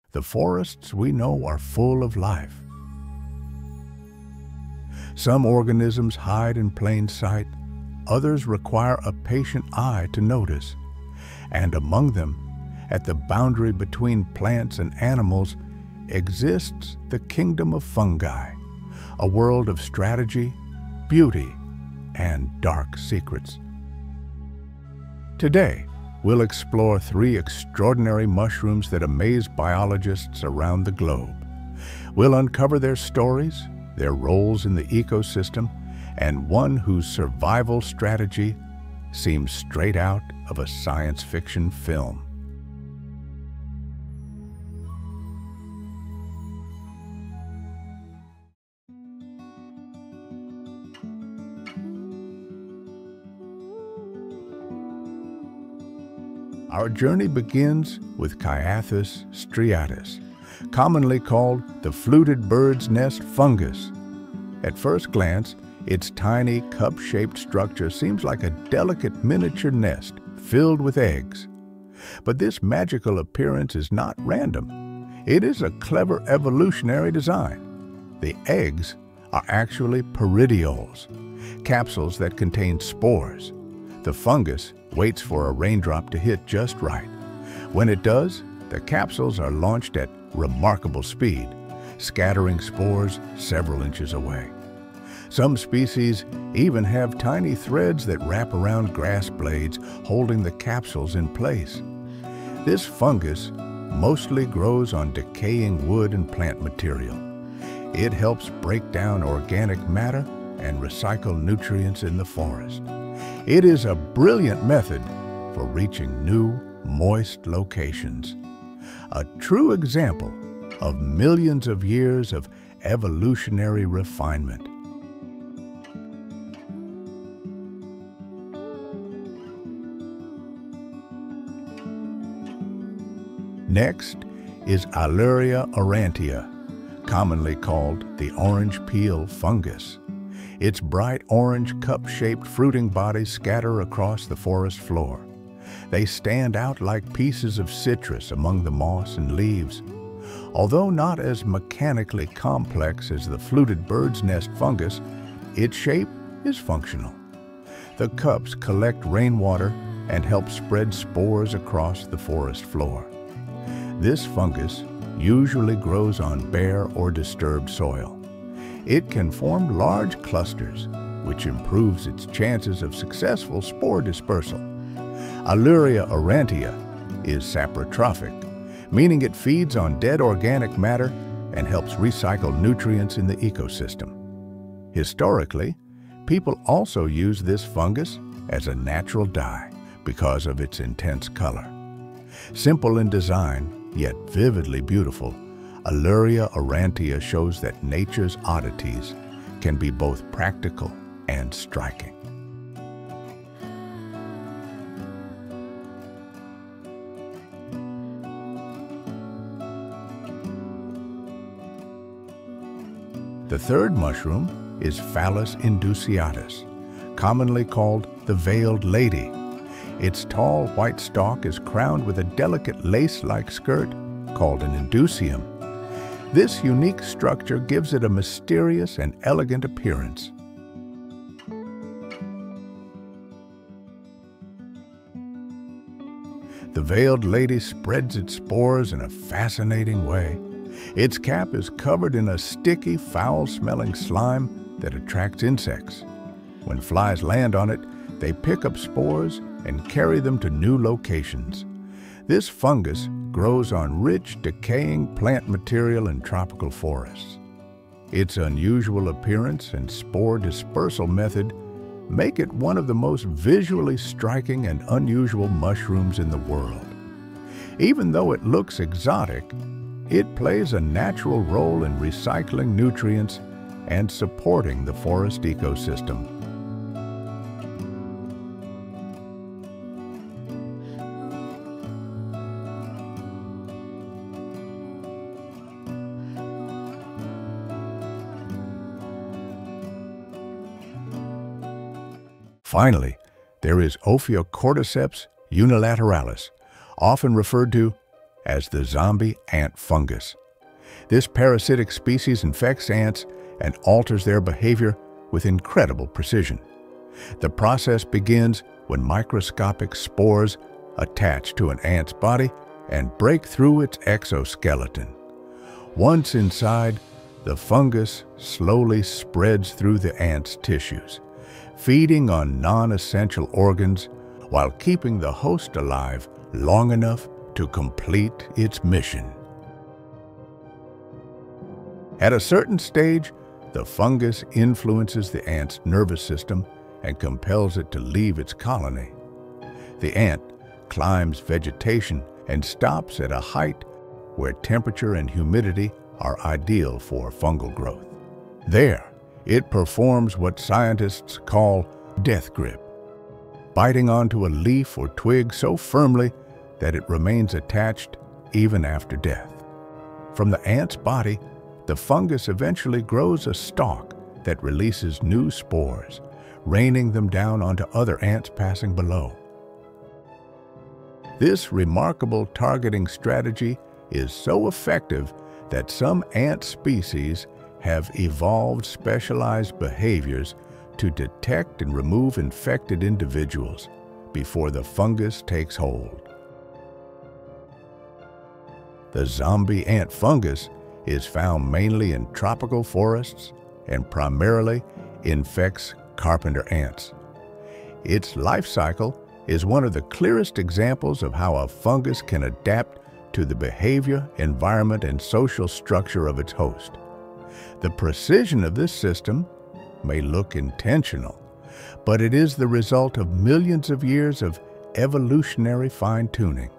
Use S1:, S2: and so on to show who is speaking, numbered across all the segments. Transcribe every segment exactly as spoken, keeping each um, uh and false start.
S1: the forests we know are full of life. Some organisms hide in plain sight, others require a patient eye to notice. And among them, at the boundary between plants and animals, exists the kingdom of fungi, a world of strategy, beauty, and dark secrets. Today, we'll explore three extraordinary mushrooms that amaze biologists around the globe. We'll uncover their stories, their roles in the ecosystem, and one whose survival strategy seems straight out of a science fiction film. Our journey begins with Cyathus striatus, commonly called the fluted bird's nest fungus. At first glance, its tiny cup-shaped structure seems like a delicate miniature nest filled with eggs. But this magical appearance is not random. It is a clever evolutionary design. The eggs are actually peridioles, capsules that contain spores. The fungus waits for a raindrop to hit just right. When it does, the capsules are launched at remarkable speed, scattering spores several inches away. Some species even have tiny threads that wrap around grass blades, holding the capsules in place. This fungus mostly grows on decaying wood and plant material. It helps break down organic matter and recycle nutrients in the forest. It is a brilliant method for reaching new, moist locations. A true example of millions of years of evolutionary refinement. Next is Alluria aurantia, commonly called the orange peel fungus. Its bright orange cup-shaped fruiting bodies scatter across the forest floor. They stand out like pieces of citrus among the moss and leaves. Although not as mechanically complex as the fluted bird's nest fungus, its shape is functional. The cups collect rainwater and help spread spores across the forest floor. This fungus usually grows on bare or disturbed soil. It can form large clusters, which improves its chances of successful spore dispersal. Alluria aurantia is saprotrophic, meaning it feeds on dead organic matter and helps recycle nutrients in the ecosystem. Historically, people also use this fungus as a natural dye because of its intense color. Simple in design, yet vividly beautiful, Alluria aurantia shows that nature's oddities can be both practical and striking. The third mushroom is Phallus indusiatus, commonly called the veiled lady. Its tall white stalk is crowned with a delicate lace-like skirt called an indusium. This unique structure gives it a mysterious and elegant appearance. The veiled lady spreads its spores in a fascinating way. Its cap is covered in a sticky, foul-smelling slime that attracts insects. When flies land on it, they pick up spores and carry them to new locations. This fungus grows on rich, decaying plant material in tropical forests. Its unusual appearance and spore dispersal method make it one of the most visually striking and unusual mushrooms in the world. Even though it looks exotic, it plays a natural role in recycling nutrients and supporting the forest ecosystem. Finally, there is Ophiocordyceps unilateralis, often referred to as the zombie ant fungus. This parasitic species infects ants and alters their behavior with incredible precision. The process begins when microscopic spores attach to an ant's body and break through its exoskeleton. Once inside, the fungus slowly spreads through the ant's tissues, feeding on non-essential organs while keeping the host alive long enough to complete its mission. At a certain stage, the fungus influences the ant's nervous system and compels it to leave its colony. The ant climbs vegetation and stops at a height where temperature and humidity are ideal for fungal growth. There, it performs what scientists call death grip, biting onto a leaf or twig so firmly that it remains attached even after death. From the ant's body, the fungus eventually grows a stalk that releases new spores, raining them down onto other ants passing below. This remarkable targeting strategy is so effective that some ant species have evolved specialized behaviors to detect and remove infected individuals before the fungus takes hold. The zombie ant fungus is found mainly in tropical forests and primarily infects carpenter ants. Its life cycle is one of the clearest examples of how a fungus can adapt to the behavior, environment, and social structure of its host. The precision of this system may look intentional, but it is the result of millions of years of evolutionary fine-tuning.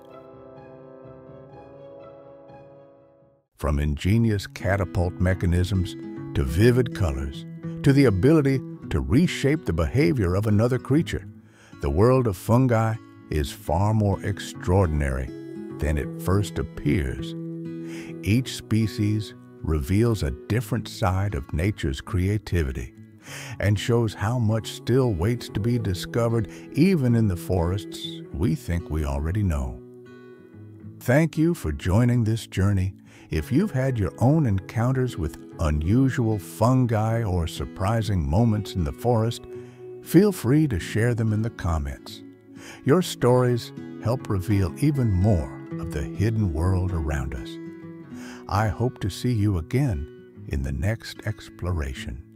S1: From ingenious catapult mechanisms to vivid colors, to the ability to reshape the behavior of another creature, the world of fungi is far more extraordinary than it first appears. Each species reveals a different side of nature's creativity and shows how much still waits to be discovered even in the forests we think we already know. Thank you for joining this journey. If you've had your own encounters with unusual fungi or surprising moments in the forest, feel free to share them in the comments. Your stories help reveal even more of the hidden world around us. I hope to see you again in the next exploration.